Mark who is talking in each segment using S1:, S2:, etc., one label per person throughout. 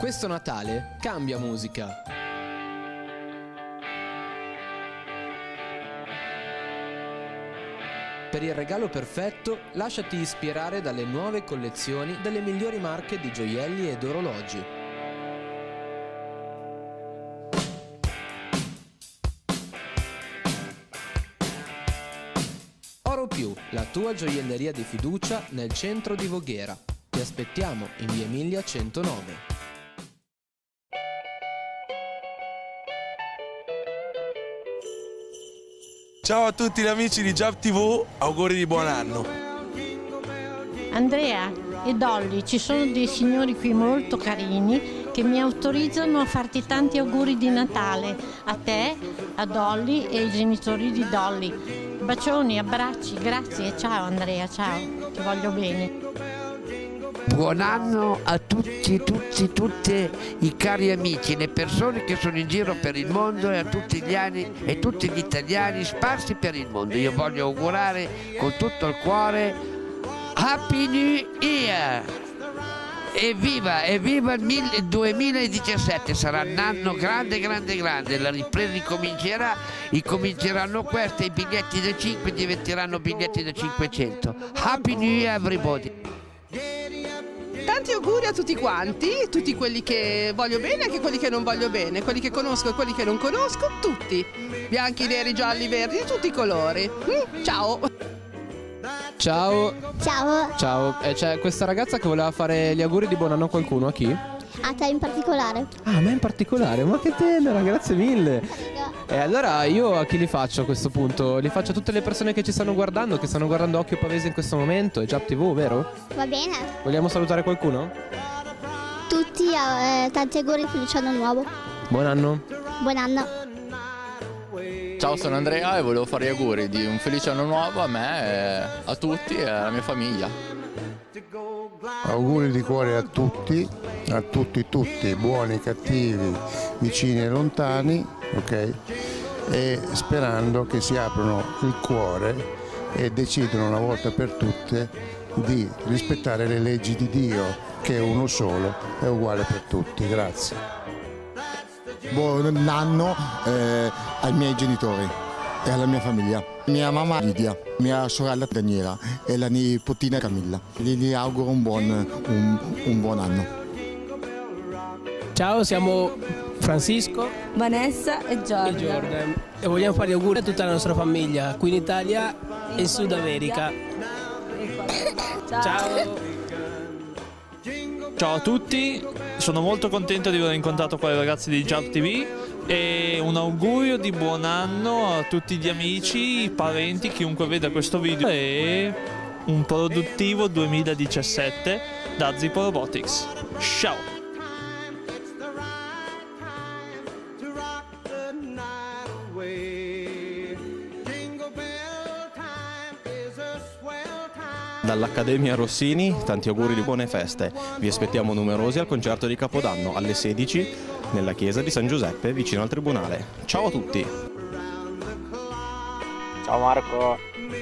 S1: Questo Natale cambia musica. Per il regalo perfetto, lasciati ispirare dalle nuove collezioni delle migliori marche di gioielli ed orologi. Oro Più, la tua gioielleria di fiducia nel centro di Voghera. Ti aspettiamo in via Emilia 109.
S2: Ciao a tutti gli amici di Jab TV, auguri di buon anno.
S3: Andrea e Dolly, ci sono dei signori qui molto carini che mi autorizzano a farti tanti auguri di Natale, a te, a Dolly e ai genitori di Dolly. Bacioni, abbracci, grazie, ciao Andrea, ciao, ti voglio bene.
S4: Buon anno a tutti i cari amici, le persone che sono in giro per il mondo e a tutti gli italiani sparsi per il mondo. Io voglio augurare con tutto il cuore Happy New Year! Evviva il 2017, sarà un anno grande, la ripresa incominceranno queste, i biglietti da 5 diventeranno biglietti da 500. Happy New Year everybody!
S5: Tanti auguri a tutti quanti, tutti quelli che voglio bene e anche quelli che non voglio bene, quelli che conosco e quelli che non conosco, tutti, bianchi, neri, gialli, verdi, di tutti i colori. Ciao!
S1: Ciao!
S6: Ciao!
S1: Ciao! C'è questa ragazza che voleva fare gli auguri di buon anno a qualcuno, a chi?
S6: A te in particolare.
S1: Ah, a me in particolare, ma che tenera, grazie mille! E allora io a chi li faccio a questo punto? Li faccio a tutte le persone che ci stanno guardando, che stanno guardando Occhio Pavese in questo momento, è Jab TV, vero?
S6: Va bene.
S1: Vogliamo salutare qualcuno?
S6: Tutti, tanti auguri, felice anno nuovo.
S1: Buon anno!
S6: Buon anno.
S7: Ciao, sono Andrea e volevo fare gli auguri di un felice anno nuovo a me, a tutti e alla mia famiglia.
S8: Auguri di cuore a tutti, buoni, cattivi, vicini e lontani, ok? E sperando che si aprano il cuore e decidano una volta per tutte di rispettare le leggi di Dio, che è uno solo, è uguale per tutti. Grazie.
S9: Buon anno ai miei genitori e alla mia famiglia. Mia mamma Lidia, mia sorella Daniela e la nipotina Camilla. Gli auguro un buon anno.
S10: Ciao, siamo Francisco,
S11: Vanessa e Jordan.
S10: E vogliamo fare gli auguri a tutta la nostra famiglia qui in Italia e in Sud America. Ciao!
S12: Ciao a tutti, sono molto contento di aver incontrato qua i ragazzi di Jab TV e un augurio di buon anno a tutti gli amici, i parenti, chiunque veda questo video e un produttivo 2017 da Zippo Robotics. Ciao!
S13: Dall'Accademia Rossini, tanti auguri di buone feste. Vi aspettiamo numerosi al concerto di Capodanno alle 16 nella chiesa di San Giuseppe vicino al Tribunale. Ciao a tutti!
S14: Ciao Marco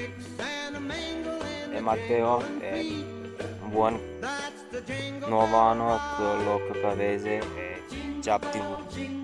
S14: e Matteo e un buon nuovo anno a tutto l'Occhio Pavese e Jab TV.